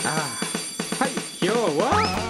はい、今日は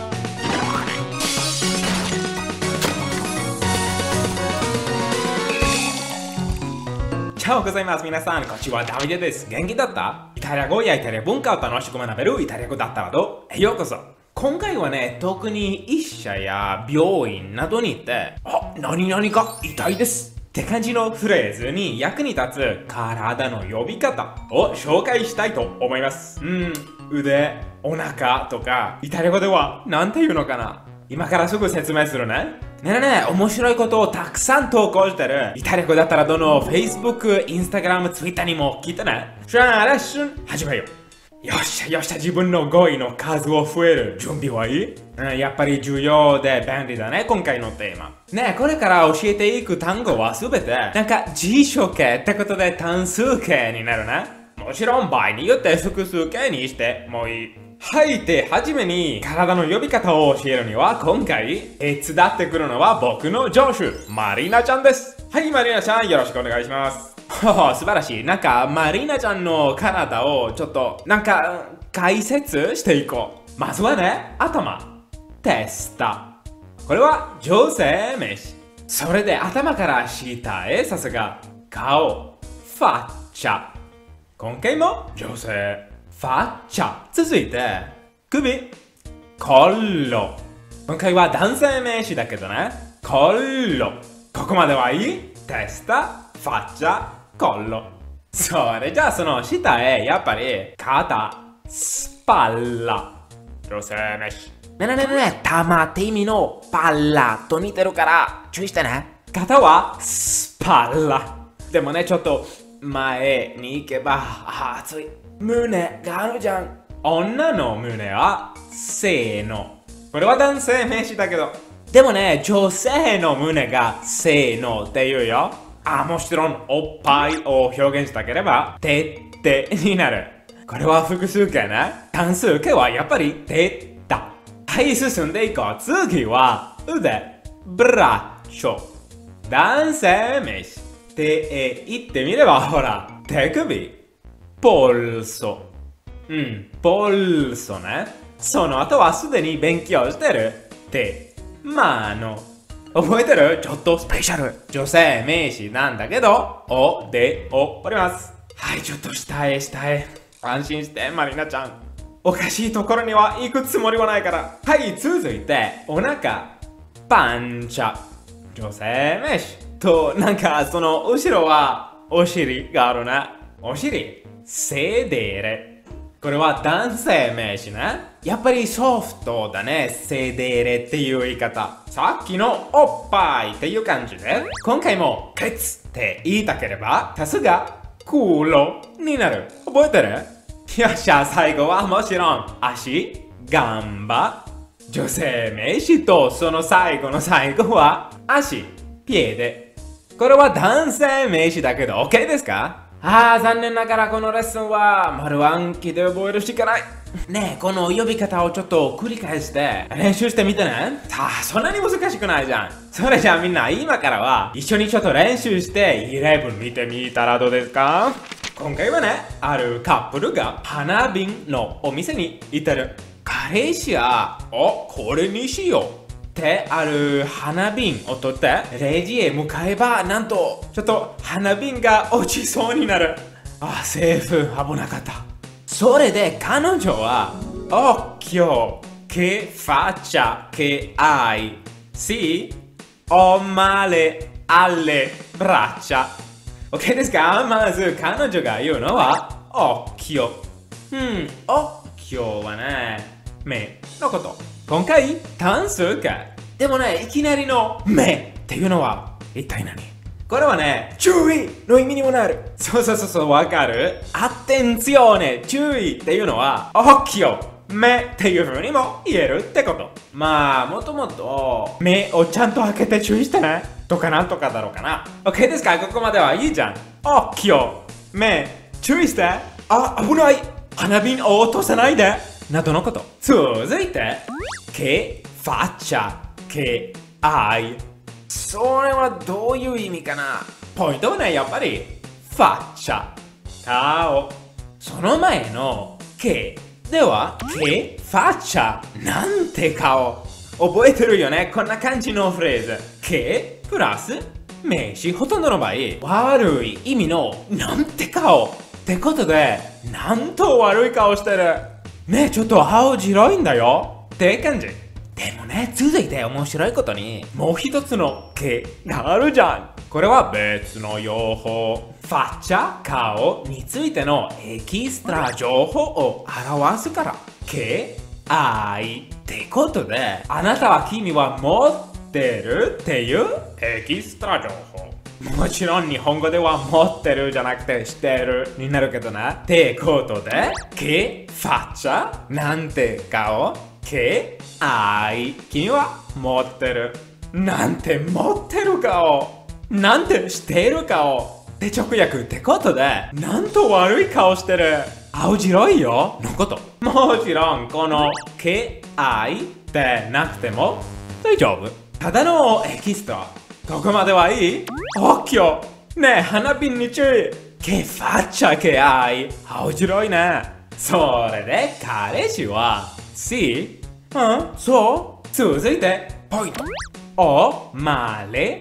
チャオございます。皆さん、こんにちは、ダビデです。元気だった？イタリア語やイタリア文化を楽しく学べるイタリア語だったらどう？ようこそ。今回はね、特に医者や病院などに行って、何々が痛いですって感じのフレーズに役に立つ体の呼び方を紹介したいと思います。腕、お腹とか、イタリア語では何て言うのかな？今からすぐ説明するね。ねえねえ、面白いことをたくさん投稿してる。イタリア語だったらどの Facebook、Instagram、Twitter にも聞いてね。じゃあレッスン始めよう。よっしゃよっしゃ、自分の語彙の数を増える準備はいい？やっぱり重要で便利だね、今回のテーマ。ねえ、これから教えていく単語はすべてなんか辞書形ってことで単数形になるね。もちろん場合によって複数形にしてもいい。はい、で、はじめに体の呼び方を教えるには今回手伝ってくるのは僕の上司、マリナちゃんです。はい、マリナちゃんよろしくお願いします。素晴らしい。なんかマリナちゃんの体をちょっとなんか解説していこう。まずはね、頭、テスタ。これは女性名詞。それで頭から下へさすが顔、ファッチャ。今回も女性。ファッチャ。続いて、首、コッロ。今回は男性名詞だけどね。コッロ。ここまではいい？テスタ、ファッチャ、コッロ。それじゃあその下へ、やっぱり、肩、スパッラ。女性名詞。 ねえねえねえねえ、玉って意味のパッラと似てるから注意してね。 肩はスパッラ。でもね、ちょっと前に行けば、熱い。胸があるじゃん。女の胸はせーの。これは男性名詞だけど。でもね、女性の胸がせーのって言うよ。もちろんおっぱいを表現したければ、てってになる。これは複数形ね。単数形はやっぱりてった。はい、進んでいこう。次は腕、ブラッチョ。男性名詞。手へ言ってみれば、ほら、手首。ポルソ。ポルソね。その後はすでに勉強してる。手、マノ。覚えてる？ちょっとスペシャル。女性名詞なんだけど、おでを折ります。はい、ちょっと下へ。安心して、マリナちゃん。おかしいところには行くつもりはないから。はい、続いて、お腹、パンチャ。女性名詞。と、なんかその後ろはお尻があるな。お尻。セデレ。これは男性名詞ね。やっぱりソフトだね。セデレっていう言い方。さっきのおっぱいっていう感じで、今回もケツって言いたければ、さすがクーロになる。覚えてる？よっしゃ、最後はもちろん足、ガンバ。女性名詞とその最後の最後は足、ピエデ。これは男性名詞だけど OK ですか？残念ながらこのレッスンは丸暗記で覚えるしかない。ねえ、この呼び方をちょっと繰り返して練習してみてね。そんなに難しくないじゃん。それじゃあみんな今からは一緒にちょっと練習して11見てみたらどうですか？今回はね、あるカップルが花瓶のお店に行ってる。彼氏は、これにしよう。ってある花瓶を取ってレジへ向かえば、なんとちょっと花瓶が落ちそうになる。セーフ。危なかった。それで彼女はocchio che faccia che hai sì ho male alle braccia。 OK ですか？まず彼女が言うのはocchio。occhio はね、目のこと。今回単数形。でもね、いきなりの目っていうのは一体何？これはね、注意の意味にもなる。そうわかる？アテンツィオーネ、注意っていうのはオッキオ、目っていう風にも言えるってこと。もともと目をちゃんと開けて注意してねとかなんとかだろうかな。 OK ですか？ここまではいいじゃん。オッキオ、目、注意して。危ない、花瓶を落とさないでなどのこと。続いてche faccia che hai。 それはどういう意味かな？ポイントはね、やっぱりファッチャ、顔。その前のche では、che faccia なんて顔。覚えてるよね、こんな感じのフレーズ。che プラス名詞、ほとんどの場合、悪い意味のなんて顔。ってことで、なんと悪い顔してる。ねえ、ちょっと青白いんだよ。って感じ。でもね、続いて面白いことに、もう一つのcheがあるじゃん。これは別の用法。ファッチャ、顔についてのエキストラ情報を表すから。che、愛ってことで、あなたは君は持ってるっていうエキストラ情報。もちろん日本語では持ってるじゃなくて知ってるになるけどな。ってことで、che faccia なんて顔、che愛君は持ってる。なんて持ってる顔。なんてしている顔。で直訳ってことで、なんと悪い顔してる。青白いよのこと。もちろんこのche愛ってなくても大丈夫。ただのエキストラ。ここまではいい？オッキョねえ、花瓶に注意。che faccia che hai。青白いね。それで彼氏は sì？ そう。続いてポイント。ho male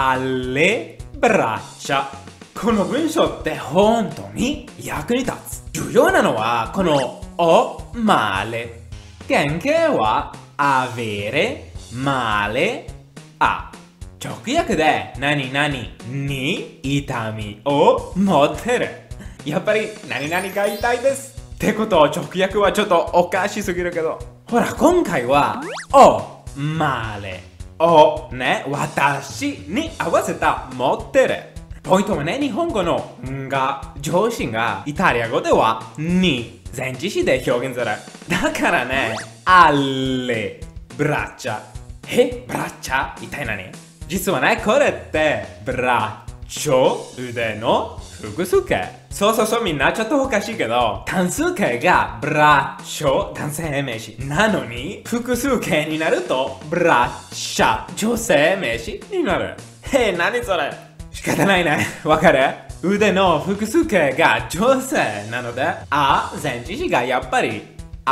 alle braccia。この文章って本当に役に立つ。重要なのはこの ho male。原型は avere male a。直訳で何々に痛みを持ってる。やっぱり何々が痛いですってことを直訳はちょっとおかしすぎるけど。ほら今回はおマレをね、私に合わせた持ってる。ポイントはね、日本語のんが上司がイタリア語ではに前置詞で表現する。だからね、alle braccia。ブラッチャ一体何？実はね、これってブラッチョ腕の複数形。そうみんなちょっとおかしいけど、単数形がブラッチョ男性名詞なのに複数形になるとブラッチャ女性名詞になる。何それ？仕方ないね。わかる？腕の複数形が女性なので、前置詞がやっぱり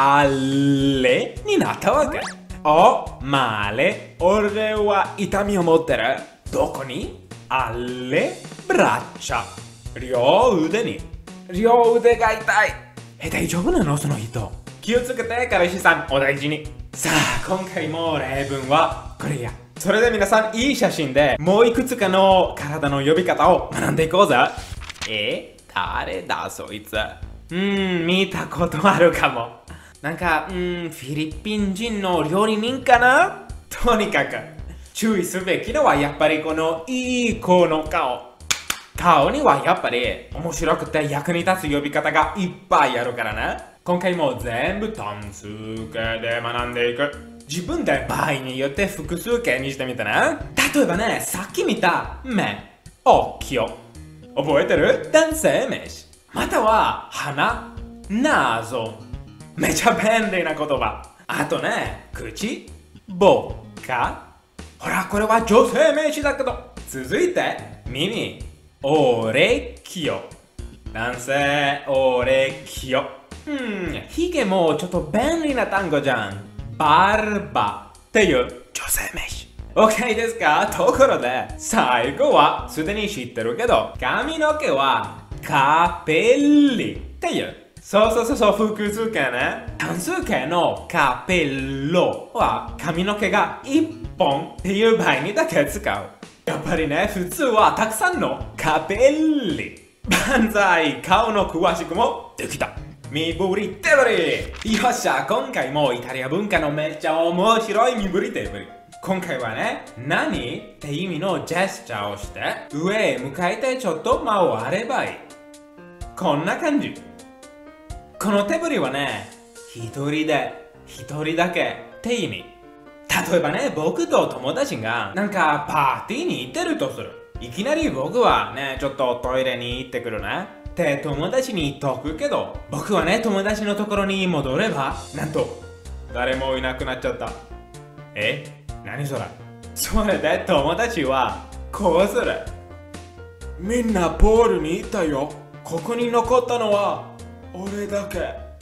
alleになったわけ。ho male 俺は痛みを持ってる。どこに？ alle braccia 両腕に。両腕が痛い。大丈夫なのその人。気をつけて彼氏さん、お大事に。さあ今回も例文はこれや。それで皆さんいい写真でもういくつかの体の呼び方を学んでいこうぜ。誰だそいつ。見たことあるかも。なんか、フィリピン人の料理人かな。とにかく注意すべきのはやっぱりこのいい子の顔。顔にはやっぱり面白くて役に立つ呼び方がいっぱいあるからね。今回も全部単数形で学んでいく。自分で場合によって複数形にしてみてね。例えばね、さっき見た目、occhio。覚えてる？男性名詞。または鼻、naso。めちゃ便利な言葉。あとね、口、ボッカ。ほら、これは女性名詞だけど。続いて、耳、オレキオ。男性、オレキオ。ヒゲもちょっと便利な単語じゃん。バルバっていう女性名詞。OK ですか？ところで、最後はすでに知ってるけど、髪の毛はカペッリっていう。そう複数形ね。単数形のカペッロは髪の毛が1本っていう場合にだけ使う。やっぱりね、普通はたくさんのカペッリ。万歳、顔の詳しくもできた。身振り手振り。よっしゃ、今回もイタリア文化のめっちゃ面白い身振り手振り。今回はね、何って意味のジェスチャーをして上へ向かえてちょっと回ればいい。こんな感じ。この手振りはね、一人だけって意味。例えばね、僕と友達がなんかパーティーに行ってるとする。いきなり僕はね、ちょっとトイレに行ってくるねって友達に言っとくけど、僕はね、友達のところに戻れば、なんと誰もいなくなっちゃった。何それ？それで友達はこうする。みんなポールに行ったよ。ここに残ったのは俺だけ。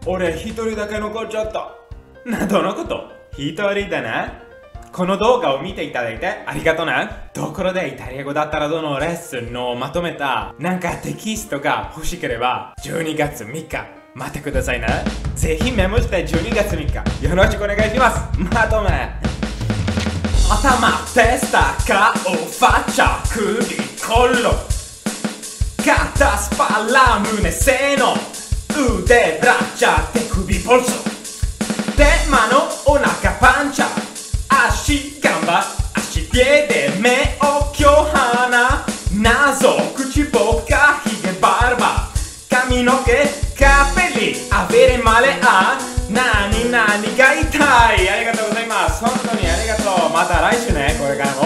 俺一人だけ残っちゃった。どのこと？一人だな。この動画を見ていただいてありがとうな。ところでイタリア語だったらどのレッスンのまとめたテキストが欲しければ12月3日待ってくださいな。ぜひメモして12月3日よろしくお願いします。まとめ。頭、テスタ、顔、ファッチャ、首、コロ、肩、スパラ、胸、セノ、腕、ブラッチャ、手首、ポルソ、手、mano、お腹、パンチャ、足、ガンバ、足、ピエデ、目、おきょ、鼻、謎、口、ボカ、ヒゲ、バルバ、髪の毛、capelli、avere male a、何が痛い。ありがとうございます。本当にありがとう。また来週ね、これからも。